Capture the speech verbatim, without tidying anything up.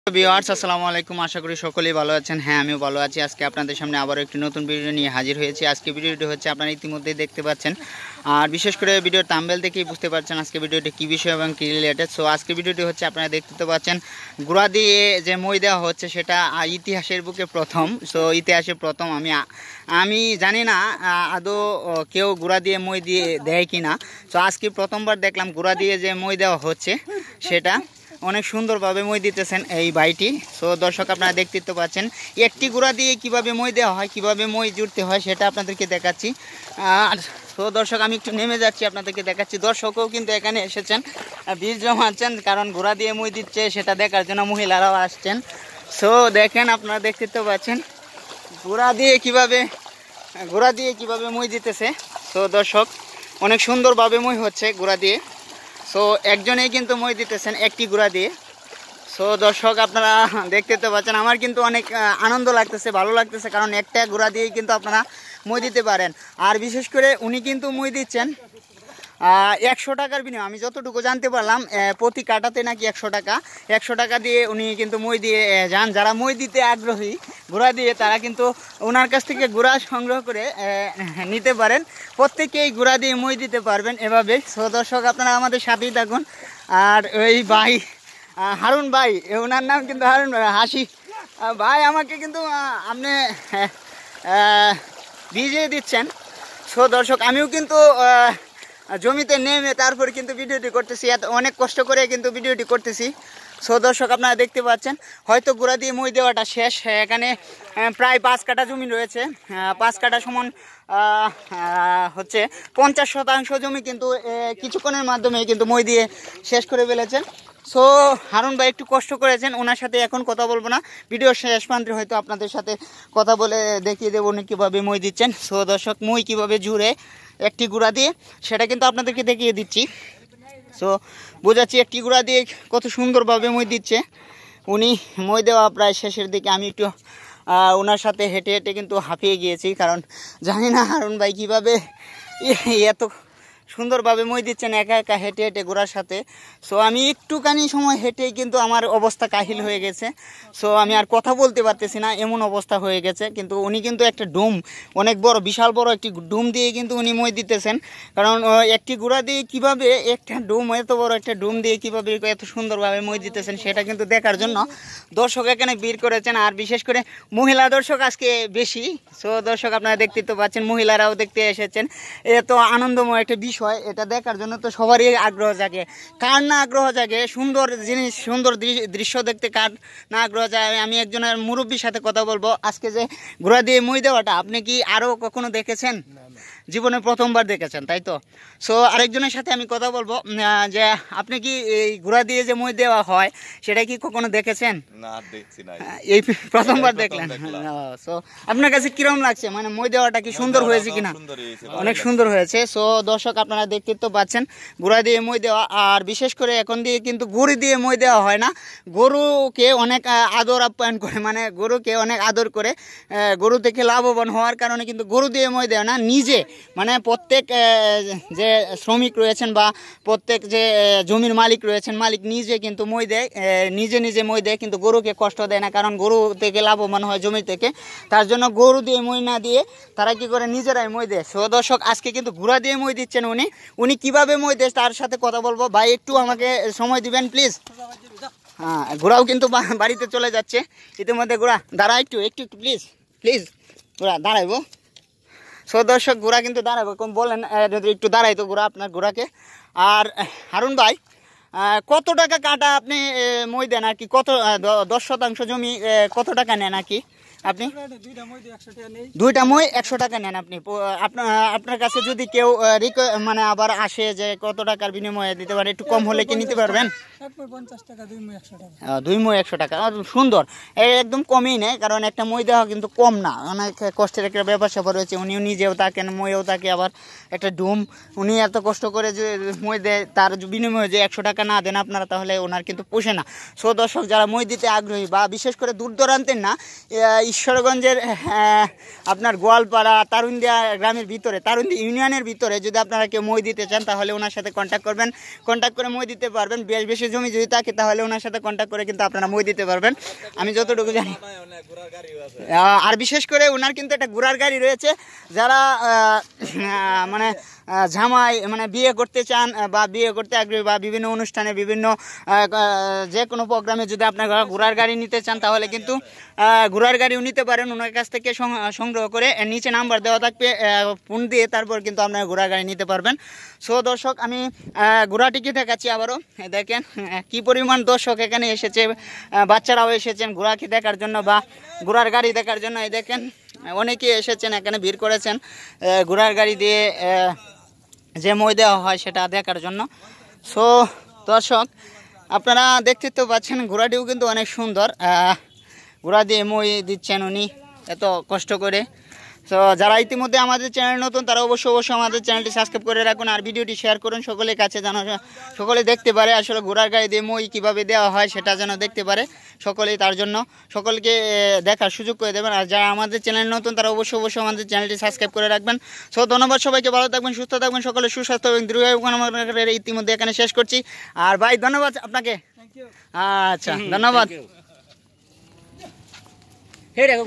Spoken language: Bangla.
ভিউয়ার্স আসসালামু আলাইকুম, আশা করি সকলেই ভালো আছেন। হ্যাঁ, আমিও ভালো আছি। আজকে আপনাদের সামনে আবারও একটি নতুন ভিডিও নিয়ে হাজির হয়েছি। আজকে ভিডিওটি হচ্ছে আপনারা ইতিমধ্যেই দেখতে পাচ্ছেন, আর বিশেষ করে ভিডিওর থাম্বনেল দেখেই বুঝতে পারছেন আজকে ভিডিওটি কী বিষয় এবং কী রিলেটেড। সো আজকে ভিডিওটি হচ্ছে আপনারা দেখতে পাচ্ছেন গুঁড়া দিয়ে যে মই দেওয়া হচ্ছে সেটা ইতিহাসের বুকে প্রথম। সো ইতিহাসে প্রথম। আমি আমি জানি না আদৌ কেউ গুঁড়া দিয়ে মই দিয়ে দেয় কি না। সো আজকে প্রথমবার দেখলাম গুঁড়া দিয়ে যে মই দেওয়া হচ্ছে সেটা অনেক সুন্দরভাবে মই দিতেছেন এই ভাইটি। সো দর্শক আপনারা দেখতে তো পাচ্ছেন একটি গুঁড়া দিয়ে কিভাবে মই দেওয়া হয়, কিভাবে মই জুড়তে হয় সেটা আপনাদেরকে দেখাচ্ছি। আর সো দর্শক আমি একটু নেমে যাচ্ছি, আপনাদেরকে দেখাচ্ছি। দর্শকও কিন্তু এখানে এসেছেন, বীজ জমাচ্ছেন, কারণ গুঁড়া দিয়ে মই দিচ্ছে সেটা দেখার জন্য মহিলারাও আসছেন। সো দেখেন, আপনারা দেখতে তো পাচ্ছেন গুঁড়া দিয়ে কিভাবে গুঁড়া দিয়ে কিভাবে মই দিতেছে। সো দর্শক অনেক সুন্দরভাবে মই হচ্ছে গুঁড়া দিয়ে। সো একজনেই কিন্তু মই দিতেছেন একটি গুঁড়া দিয়ে। সো দর্শক আপনারা দেখতে তো পাচ্ছেন, আমার কিন্তু অনেক আনন্দ লাগতেছে, ভালো লাগতেছে, কারণ একটা গুঁড়া দিয়েই কিন্তু আপনারা মই দিতে পারেন। আর বিশেষ করে উনি কিন্তু মই দিচ্ছেন একশো টাকার বিনিময়ে। আমি যতটুকু জানতে পারলাম প্রতি কাটাতে নাকি একশো টাকা একশো টাকা দিয়ে উনি কিন্তু মই দিয়ে যান। যারা মই দিতে আগ্রহী গুঁড়া দিয়ে, তারা কিন্তু ওনার কাছ থেকে গুঁড়া সংগ্রহ করে নিতে পারেন। প্রত্যেকেই গুঁড়া দিয়ে মই দিতে পারবেন এভাবে। সো দর্শক আপনারা আমাদের সাথেই থাকুন। আর ওই ভাই হারুন ভাই, ওনার নাম কিন্তু হারুন ভাই, হাসি ভাই, আমাকে কিন্তু আপনি ভিজিয়ে দিচ্ছেন। সো দর্শক আমিও কিন্তু জমিতে নেমে তারপরে কিন্তু ভিডিওটি করতেছি, এত অনেক কষ্ট করে কিন্তু ভিডিওটি করতেছি। সো দর্শক আপনারা দেখতে পাচ্ছেন হয়তো গুঁড়া দিয়ে মই দেওয়াটা শেষ। এখানে প্রায় পাঁচ কাঠা জমি রয়েছে, পাঁচ কাঠা সমান হচ্ছে পঞ্চাশ শতাংশ জমি কিন্তু কিছুক্ষণের মাধ্যমে কিন্তু মই দিয়ে শেষ করে ফেলেছেন। সো হারুন ভাই একটু কষ্ট করেছেন, ওনার সাথে এখন কথা বলবো না, ভিডিওর শেষ প্রান্তে হয়তো আপনাদের সাথে কথা বলে দেখিয়ে দেবো উনি কীভাবে মই দিচ্ছেন। সো দর্শক মই কীভাবে জুড়ে একটি গুঁড়া দিয়ে সেটা কিন্তু আপনাদেরকে দেখিয়ে দিচ্ছি। সো বোঝাচ্ছি একটি গুঁড়া দিয়ে কত সুন্দরভাবে মই দিচ্ছে উনি। মই দেওয়া প্রায় শেষের দিকে। আমি একটু ওনার সাথে হেঁটে হেঁটে কিন্তু হাঁপিয়ে গিয়েছি, কারণ জানি না হারুন ভাই কীভাবে এত সুন্দরভাবে মই দিচ্ছেন একা একা হেঁটে হেঁটে গোড়ার সাথে। সো আমি একটুখানি সময় হেঁটেই কিন্তু আমার অবস্থা কাহিল হয়ে গেছে। সো আমি আর কথা বলতে পারতেছি না, এমন অবস্থা হয়ে গেছে। কিন্তু উনি কিন্তু একটা ডুম, অনেক বড় বিশাল বড় একটি ডুম দিয়ে কিন্তু উনি মই দিতেছেন। কারণ একটি গুঁড়া দিয়ে কিভাবে একটা ডুম, এত বড় একটা ডুম দিয়ে কিভাবে এত সুন্দরভাবে মই দিতেছেন সেটা কিন্তু দেখার জন্য দর্শক এখানে ভিড় করেছেন। আর বিশেষ করে মহিলা দর্শক আজকে বেশি। সো দর্শক আপনারা দেখতে তো পাচ্ছেন, মহিলারাও দেখতে এসেছেন। এত আনন্দময় একটা বিষয়, এটা দেখার জন্য তো সবারই আগ্রহ জাগে। কার না আগ্রহ জাগে সুন্দর জিনিস, সুন্দর দৃশ্য দেখতে কার না আগ্রহ জাগে। আমি একজনের মুরব্বীর সাথে কথা বলবো। আজকে যে ঘোড়া দিয়ে মই দেওয়াটা আপনি কি আরও কখনো দেখেছেন? জীবনে প্রথমবার দেখেছেন, তাই তো? সো আরেকজনের সাথে আমি কথা বলবো যে আপনি কি এই ঘোড়া দিয়ে যে মই দেওয়া হয় সেটা কি কখনো দেখেছেন? না, দেখছি না, এই প্রথমবার দেখলেন। সো আপনার কাছে কিরকম লাগছে, মানে মই দেওয়াটা কি সুন্দর হয়েছে কিনা? অনেক সুন্দর হয়েছে। সো দর্শক আপনারা দেখতে তো পাচ্ছেন ঘোড়া দিয়ে মই দেওয়া। আর বিশেষ করে এখন দিয়ে কিন্তু গরু দিয়ে মই দেওয়া হয় না, গরুকে অনেক আদর আপ্যায়ন করে, মানে গরুকে অনেক আদর করে গরু থেকে লাভবান হওয়ার কারণে কিন্তু গরু দিয়ে মই দেয় না, নিজে মানে প্রত্যেক যে শ্রমিক রয়েছেন বা প্রত্যেক যে জমির মালিক রয়েছেন, মালিক নিজে কিন্তু মই দেয়, নিজে নিজে মই দেয়, কিন্তু গরুকে কষ্ট দেয় না, কারণ গরু থেকে লাভবান হয় জমি থেকে। তার জন্য গরু দিয়ে মই না দিয়ে তারা কি করে নিজেরাই মই দেয়। সো দর্শক আজকে কিন্তু ঘোড়া দিয়ে মই দিচ্ছেন উনি। উনি কিভাবে মই দেয় তার সাথে কথা বলবো। ভাই একটু আমাকে সময় দিবেন প্লিজ। হ্যাঁ, ঘোড়াও কিন্তু বাড়িতে চলে যাচ্ছে ইতিমধ্যে। ঘোড়া দাঁড়া একটু একটু একটু প্লিজ প্লিজ ঘোড়া দাঁড়াইবো। সো দর্শক ঘোড়া কিন্তু দাঁড়াবো, কম বলেন যদি একটু দাঁড়াই তো ঘোড়া আপনার ঘোড়াকে। আর হারুন ভাই কত টাকা কাটা আপনি মই দেন আর কি? কত দশ শতাংশ জমি কত টাকা নেন আর কি আপনি? দুইটা মই একশো টাকা নেন আপনি। আপনার আপনার কাছে যদি কেউ মানে আবার আসে যে কত টাকার বিনিময়ে দিতে পারে, একটু কম হলে কি নিতে পারবেন? দুই মই একশো টাকা, সুন্দর। একদম কমই নেই, কারণ একটা মই দেওয়া কিন্তু কম না, অনেক কষ্টের একটা ব্যাপার স্যাপার রয়েছে। উনিও নিজেও থাকেন, মইও থাকে, আবার একটা ডুম। উনি এত কষ্ট করে যে মই দেয়, তার বিনিময়ে যে একশো টাকা না দেন আপনারা, তাহলে ওনার কিন্তু পোষে না। সো দর্শক যারা মই দিতে আগ্রহী বা বিশেষ করে দূর দূরান্তের না, ঈশ্বরগঞ্জের আহ, আপনার গোয়ালপাড়া তারুন্দিয়া গ্রামের ভিতরে তারুন্দি ইউনিয়নের ভিতরে যদি আপনারা কেউ মই দিতে চান তাহলে ওনার সাথে কন্ট্যাক্ট করবেন, কন্ট্যাক্ট করে মই দিতে পারবেন। বেশ বেশি জমি যদি থাকে তাহলে ওনার সাথে কন্ট্যাক্ট করে কিন্তু আপনারা মই দিতে পারবেন, আমি যতটুকু জানি। আহ, আর বিশেষ করে ওনার কিন্তু একটা ঘোড়ার গাড়ি রয়েছে, যারা আহ, আহ, মানে আহ, জামাই মানে বিয়ে করতে চান আহ, বা বিয়ে করতে আগ্রহী বা বিভিন্ন অনুষ্ঠানে বিভিন্ন আহ, আহ, যে কোনো প্রোগ্রামে যদি আপনার ঘোড়ার গাড়ি নিতে চান তাহলে কিন্তু আহ, ঘোড়ার গাড়িও নিতে পারেন ওনার কাছ থেকে সং- সংগ্রহ করে। এর নিচে নাম্বার দেওয়া থাকবে, ফোন দিয়ে তারপর কিন্তু আপনার ঘোড়ার গাড়ি নিতে পারবেন। সো দর্শক আমি আহ, ঘোড়াটিকে দেখাচ্ছি আবারও, এ দেখেন আহ, কি পরিমাণ দর্শক এখানে এসেছে, আহ, বাচ্চারাও এসেছেন ঘোড়াকে দেখার জন্য বা ঘোড়ার গাড়ি দেখার জন্য। এই দেখেন অনেকে এসেছেন এখানে, ভিড় করেছেন আহ, ঘোড়ার গাড়ি দিয়ে আহ, যে মই দেওয়া হয় সেটা দেখার জন্য। সো দর্শক আপনারা দেখতে তো পাচ্ছেন ঘোড়াটিও কিন্তু অনেক সুন্দর, আহ, ঘোড়া দিয়ে মই দিচ্ছেন উনি এত কষ্ট করে। তো যারা ইতিমধ্যে আমাদের চ্যানেল নতুন তারা অবশ্যই অবশ্যই আমাদের চ্যানেলটি সাবস্ক্রাইব করে রাখুন, আর ভিডিওটি শেয়ার করুন সকলের কাছে, যেন সকলে দেখতে পারে আসলে ঘোড়ার গাড়ি দিয়ে মই কীভাবে দেওয়া হয় সেটা যেন দেখতে পারে সকলেই। তার জন্য সকলকে আহ, দেখার সুযোগ করে দেবেন। আর যারা আমাদের চ্যানেল নতুন তারা অবশ্যই অবশ্যই আমাদের চ্যানেলটি সাবস্ক্রাইব করে রাখবেন। সো ধন্যবাদ সবাইকে, ভালো থাকবেন, সুস্থ থাকবেন, সকলে সুস্বাস্থ্য এবং দীর্ঘায়ু কামনা করে ইতিমধ্যে এখানে শেষ করছি। আর ভাই ধন্যবাদ আপনাকে, আচ্ছা ধন্যবাদ।